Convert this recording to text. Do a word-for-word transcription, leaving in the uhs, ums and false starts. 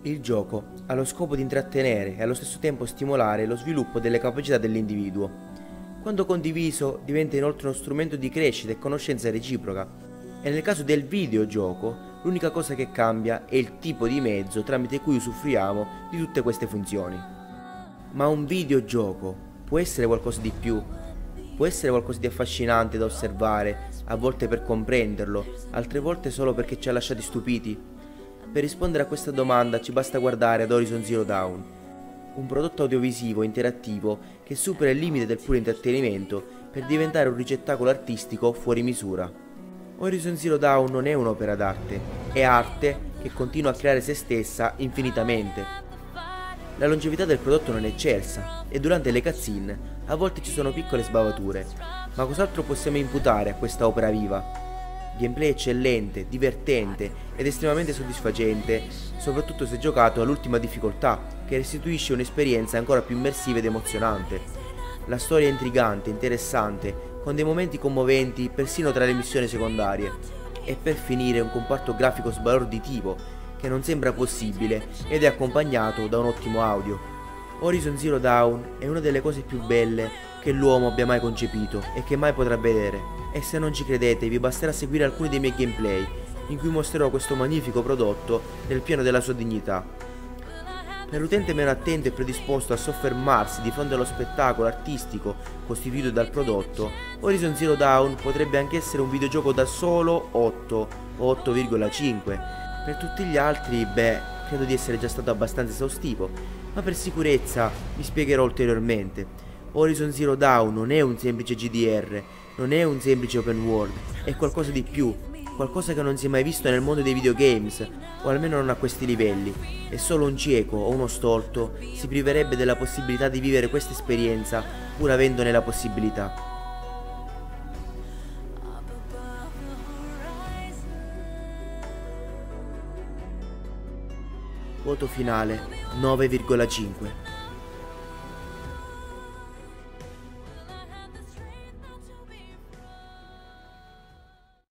Il gioco ha lo scopo di intrattenere e allo stesso tempo stimolare lo sviluppo delle capacità dell'individuo. Quando condiviso diventa inoltre uno strumento di crescita e conoscenza reciproca. E nel caso del videogioco, l'unica cosa che cambia è il tipo di mezzo tramite cui usufruiamo di tutte queste funzioni. Ma un videogioco può essere qualcosa di più, può essere qualcosa di affascinante da osservare, a volte per comprenderlo, altre volte solo perché ci ha lasciati stupiti. Per rispondere a questa domanda ci basta guardare ad Horizon Zero Dawn, un prodotto audiovisivo interattivo che supera il limite del puro intrattenimento per diventare un ricettacolo artistico fuori misura. Horizon Zero Dawn non è un'opera d'arte, è arte che continua a creare se stessa infinitamente. La longevità del prodotto non è eccelsa e durante le cutscene a volte ci sono piccole sbavature, ma cos'altro possiamo imputare a questa opera viva? Gameplay eccellente, divertente ed estremamente soddisfacente, soprattutto se giocato all'ultima difficoltà, che restituisce un'esperienza ancora più immersiva ed emozionante. La storia è intrigante, interessante, con dei momenti commoventi persino tra le missioni secondarie. E per finire un comparto grafico sbalorditivo, che non sembra possibile ed è accompagnato da un ottimo audio. Horizon Zero Dawn è una delle cose più belle che l'uomo abbia mai concepito e che mai potrà vedere. E se non ci credete vi basterà seguire alcuni dei miei gameplay in cui mostrerò questo magnifico prodotto nel pieno della sua dignità. Per l'utente meno attento e predisposto a soffermarsi di fronte allo spettacolo artistico costituito dal prodotto, Horizon Zero Dawn potrebbe anche essere un videogioco da solo otto o otto virgola cinque. Per tutti gli altri, beh, credo di essere già stato abbastanza esaustivo, ma per sicurezza vi spiegherò ulteriormente. Horizon Zero Dawn non è un semplice G D R, non è un semplice open world, è qualcosa di più, qualcosa che non si è mai visto nel mondo dei videogames, o almeno non a questi livelli, e solo un cieco o uno stolto si priverebbe della possibilità di vivere questa esperienza pur avendone la possibilità. Voto finale nove virgola cinque.